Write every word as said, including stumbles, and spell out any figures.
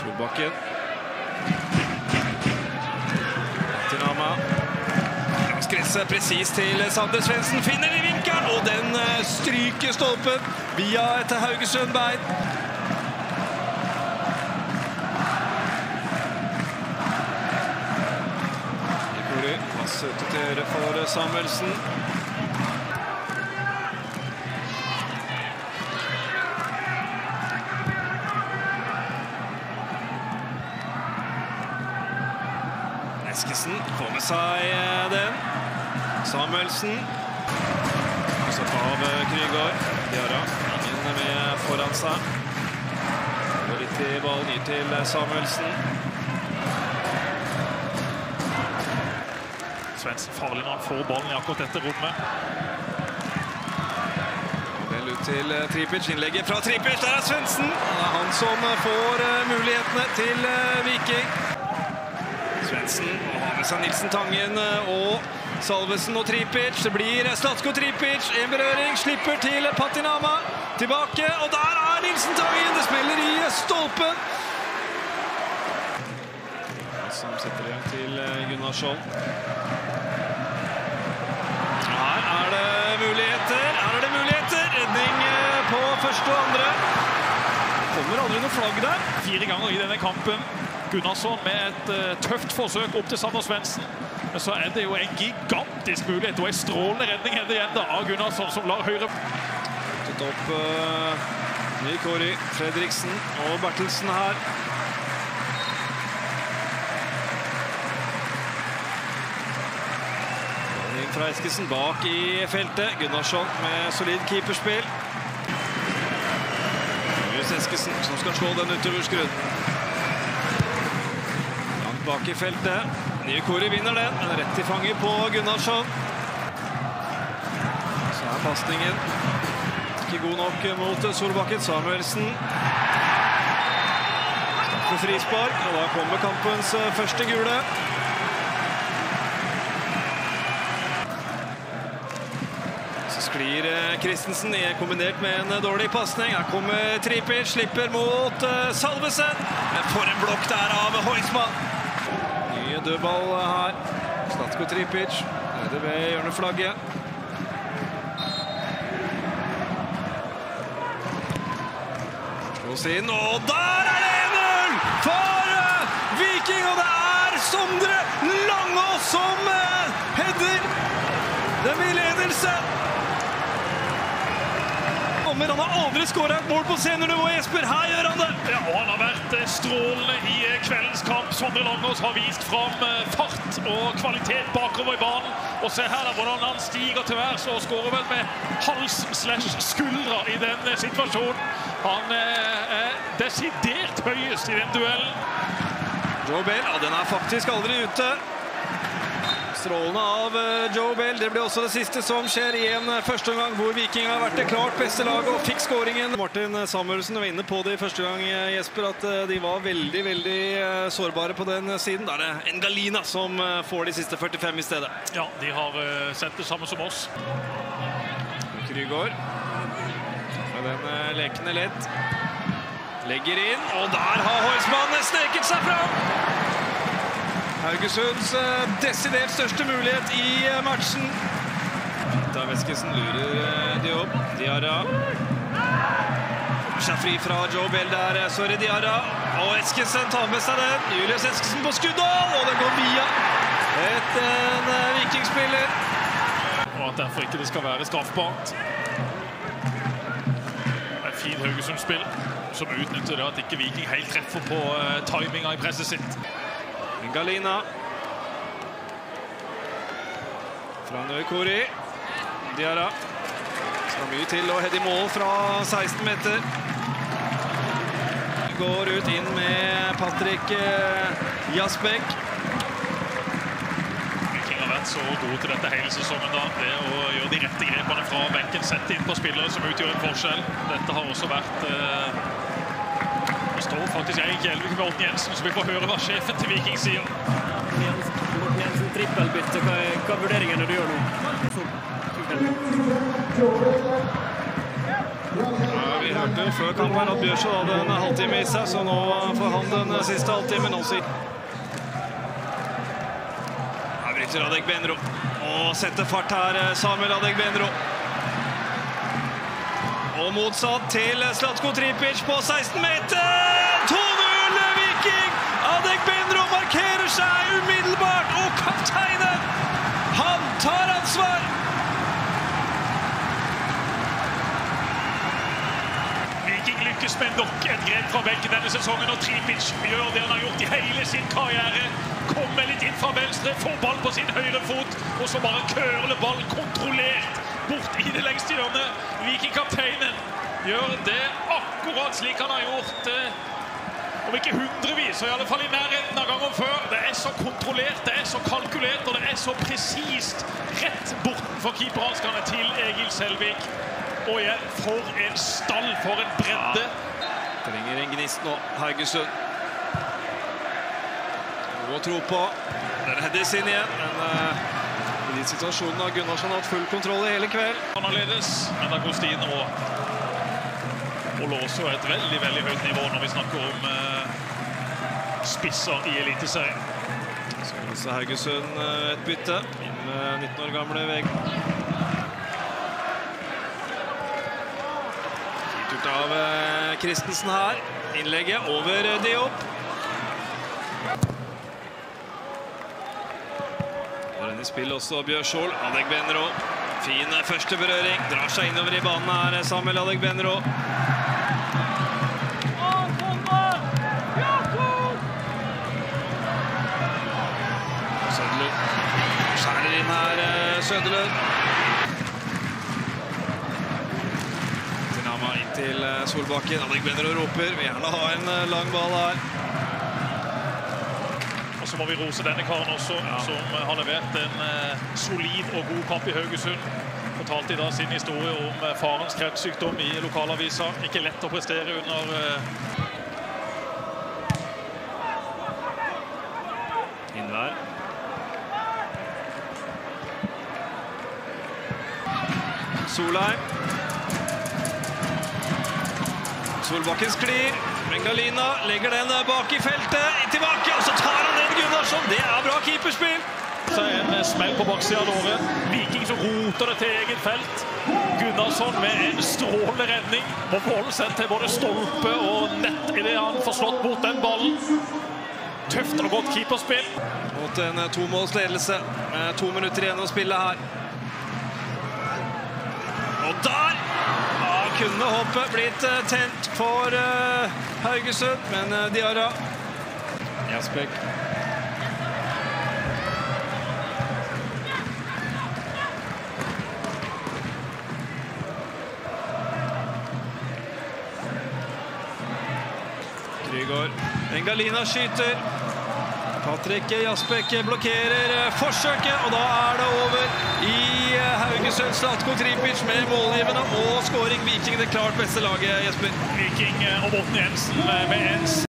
Solbakken. Patinama. Gresset presis til Sander Svendsen. Finner i vinkelen, og den stryker stolpen via et Haugesund-bein. Nikori. Masse ute til høyre for Samuelsen. Eskesen får med seg den. Samuelsen. Satt av Krygård. Diarra. Ingen med foran seg. Går litt i ballen, gir til Samuelsen. Svendsen farlig når han får ballen i akkurat dette rommet. Vel ut til Tripic. Innlegget fra Tripic. Der er Svendsen. Det er han som får mulighetene til Viking. Svendsen har med seg Nilsen Tangen og Salvesen og Tripic. Det blir Slatko Tripic. En berøring. Slipper til Patinama. Tilbake, og der er Nilsen Tangen. Det spiller i stolpen. Som setter igjen til Gunnarsson. Her er det muligheter. Her er det muligheter. Redning på første og andre. Kommer aldri noe flagg der. Fire ganger i denne kampen. Gunnarsson med et uh, tøft forsøk opp til Sander Svendsen. Men så er det jo en gigantisk mulighet og en strålende redning henne igjen da, av Gunnarsson som lar høyre. Tatt opp uh, Nikori, Fredriksen og Bertelsen her. Inn fra Eskesen bak i feltet. Gunnarsson med solid keeperspill. Julius Eskesen som skal slå den utover skrudd. Bak i feltet. Nikori vinner den. En rett i fanget på Gunnarsson. Så er passningen ikke god nok mot Solbakken. Samuelsen. Staffer frispark, og da kommer kampens første gule. Så sklir Kristensen kombinert med en dårlig passning. Her kommer Tripic, slipper mot Salvesen. Men for en blokk der av Heusmann. Nye dødball her. Slatko Tripic. Nede ved hjørneflagget. Slås inn, og der er det en null for Viking! Og det er Sondre Langås som header. Det blir ledelse. Men han har aldri skåret et mål på seniornivå, Jesper. Her gjør han det! Ja, og han har vært strålende i kveldens kamp. Sondre Langås har vist fram fart og kvalitet bakover i banen. Og se her da, hvordan han stiger til værs og skårer vel med hals slash skuldra i denne situasjonen. Han er desidert høyest i den duellen. Joe Bell, ja, den er faktisk aldri ute. Strålende av Joe Bell. Det ble også det siste som skjer i en første omgang hvor Viking har vært det klart beste laget og fikk skåringen. Martin Samuelsen var inne på det i første gang, Jesper, at de var veldig, veldig sårbare på den siden. Da er det Engalina som får de siste førtifem i stedet. Ja, de har sett det samme som oss. Krygård. Med den lekende lett. Legger inn, og der har Heusmann sneket seg fram! Haugesunds desidert største mulighet i matchen. Dav Eskesen lurer Diop. Diarra. Kommer seg fri fra Joe Bell der. Så er det Diarra. Og Eskesen tar med seg den. Julius Eskesen på skuddål, og den går via et en vikingspiller. Og at derfor ikke det skal være straffbart. Et fint Haugesund-spill som utnytter det at ikke Viking helt treffer på uh, timinga i presset sitt. Galina. Fra Nikori. Diarra. Skal mye til å heade i mål fra seksten meter. Går ut inn med Patrick Jasbæk. Viking har vært så god til dette hele sesongen da. Det å gjøre de rette grepene fra benken, sette inn på spillere som utgjør en forskjell. Dette har også vært... Uh... Det står faktisk Erik Hjelvik med Morten Jensen, så vi får høre hva sjefen til Viking sier. Morten Jensen, trippelbytte. Hva er, hva er vurderingene du gjør nå? Ja, vi hørte jo før kampen at Bjørsvold hadde en halvtime i seg, så nå får han den siste halvtimen også. Her bryter Adegbenro og setter fart her, Samuel Adegbenro. Og motsatt til Zlatko Tripic på seksten meter. to null Viking! Adegbenro markerer seg umiddelbart, og kapteinen, han tar ansvar! Viking lykkes med nok et grep fra benken denne sesongen, og Tripic gjør det han har gjort i hele sin karriere. Kommer litt inn fra venstre, får ball på sin høyre fot, og så bare køler ball kontrollert bort i det lengste hjørnet. Viking-kapteinen gjør det akkurat slik han har gjort, eh, om ikke hundrevis, så i alle fall i nærheten av gangen før. Det er så kontrollert, det er så kalkulert, og det er så presist rett bortenfor keeperhanskene til Egil Selvik. Og igjen, for en stall, for en bredde. Ja, trenger en gnist nå, Haugesund. Noe å tro på. Den heades inn igjen, men uh, i de situasjonene har Gunnarsson hatt full kontroll i hele kveld. Annerledes, men Agustin og, og låser et veldig, veldig høyt nivå når vi snakker om uh, spisser i Eliteserien. Så viser Haugesund uh, et bytte inn med nitten år gamle Vegard. Fint gjort av uh, Christensen her. Innlegget over uh, Diop. I spill også Bjørsvold. Adegbenro. Fin første berøring. Drar seg innover i banen her, Samuel Adegbenro. Søderlund. Skjærer inn her, Søderlund. Tinama inn til Solbakken. Adegbenro roper. Vi gjerne ha en lang ball her. Og så må vi rose denne karen også, ja, som har levert en eh, solid og god kamp i Haugesund. Fortalte i dag sin historie om eh, farens kreftsykdom i lokalavisa. Ikke lett å prestere under eh... Innvær. Solheim. Solbakken sklir. Bengalina legger den bak i feltet, tilbake, og så tar han den Gunnarsson. Det er bra keeperspill. Så er en smell på baksiden av året. Viking som roter det til eget felt. Gunnarsson med en strålende redning. Må forholde seg til både stolpe og nett i det han får slått bort den ballen. Tøft og godt keeperspill. Mot en tomålsledelse. To minutter igjen å spille her. Og der! Kunne hoppet blitt uh, tent for uh, Haugesund, men uh, Diarra. Jasbek. Krygård. Bengalina skyter. Patrick Jasbek blokkerer forsøket, og da er det over i Haugesund. Zlatko Tripic med målgivende og scoring. Viking det klart beste laget, Jesper. Viking og Morten Jensen med en